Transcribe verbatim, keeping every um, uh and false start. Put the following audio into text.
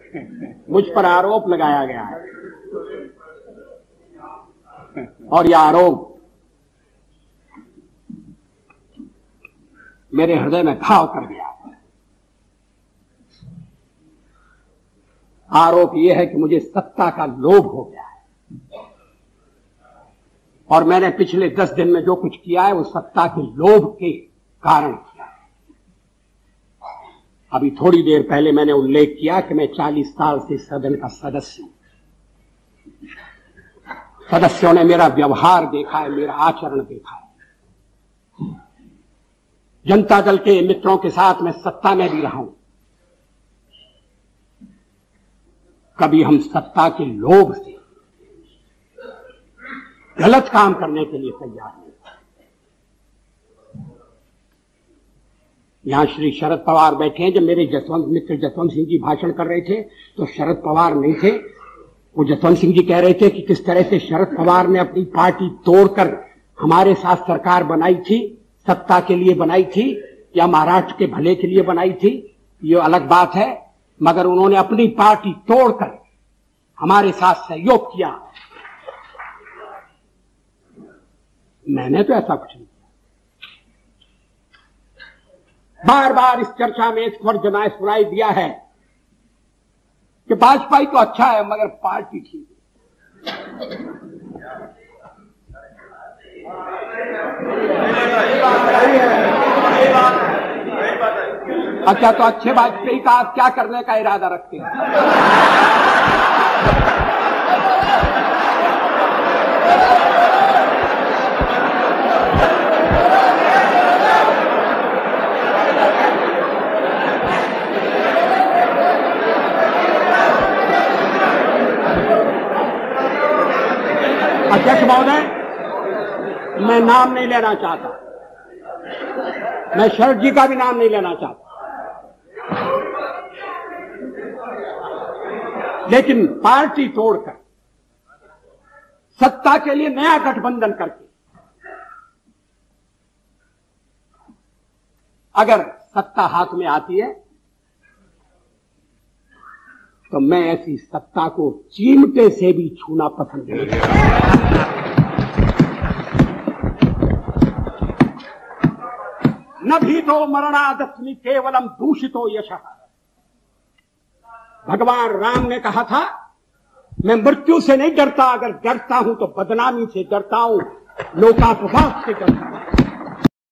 मुझ पर आरोप लगाया गया है और यह आरोप मेरे हृदय में घाव कर गया। आरोप यह है कि मुझे सत्ता का लोभ हो गया है और मैंने पिछले दस दिन में जो कुछ किया है वो सत्ता के लोभ के कारण किया है। अभी थोड़ी देर पहले मैंने उल्लेख किया कि मैं चालीस साल से सदन का सदस्य हूं। सदस्यों ने मेरा व्यवहार देखा है, मेरा आचरण देखा है। जनता दल के मित्रों के साथ मैं सत्ता में भी रहा हूं। कभी हम सत्ता के लोभ से गलत काम करने के लिए तैयार नहीं। यहां श्री शरद पवार बैठे हैं। जब मेरे जसवंत मित्र जसवंत सिंह जी भाषण कर रहे थे तो शरद पवार नहीं थे। वो जसवंत सिंह जी कह रहे थे कि किस तरह से शरद पवार ने अपनी पार्टी तोड़कर हमारे साथ सरकार बनाई थी, सत्ता के लिए बनाई थी या महाराष्ट्र के भले के लिए बनाई थी, ये अलग बात है, मगर उन्होंने अपनी पार्टी तोड़कर हमारे साथ सहयोग किया। मैंने तो ऐसा कुछ नहीं किया। बार बार इस चर्चा में इस पर जमाए सुनाई दिया है कि भाजपा तो अच्छा है मगर पार्टी ठीक है। अच्छा, तो अच्छे वाजपेयी का आप क्या करने का इरादा रखते हैं? अध्यक्ष महोदय, मैं नाम नहीं लेना चाहता, मैं शरद जी का भी नाम नहीं लेना चाहता, लेकिन पार्टी तोड़कर सत्ता के लिए नया गठबंधन करके अगर सत्ता हाथ में आती है तो मैं ऐसी सत्ता को चिमटे से भी छूना पसंद नहीं करता। न भीतो मरणादस्मि केवलम दूषितो यशः। भगवान राम ने कहा था मैं मृत्यु से नहीं डरता, अगर डरता हूं तो बदनामी से डरता हूं, लोकापवाद से डरता हूं।